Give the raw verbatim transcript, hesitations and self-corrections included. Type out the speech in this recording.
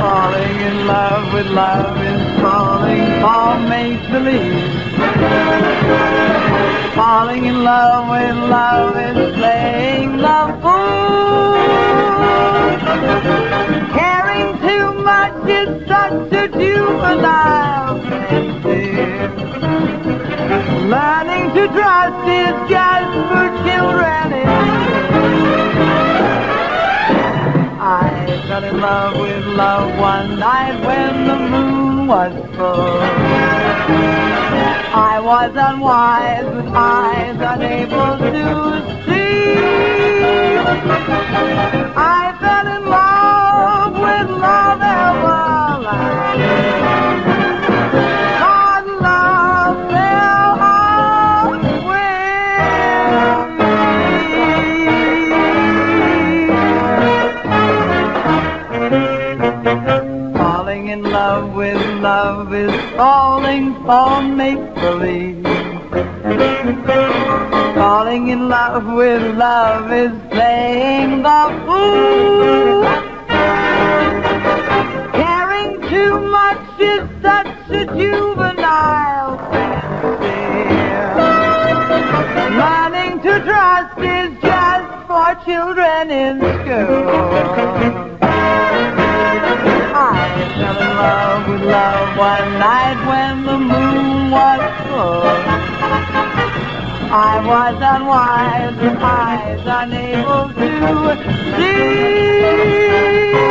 Falling in love with love is falling for make-believe. Falling in love with love is playing the fool. Caring too much is such a juvenile fancy. Learning to trust is just for children. I fell in love with love one night when the moon was full. I was unwise with eyes unable to see. I fell in love with love everlasting. God love fell out with me. Falling in love with love is falling for make-believe. Falling in love with love is playing the fool. Caring too much is such a juvenile fancy. Learning to trust is just for children in school. I fell in love with love one night when the moon was full. I was unwise with eyes unable to see.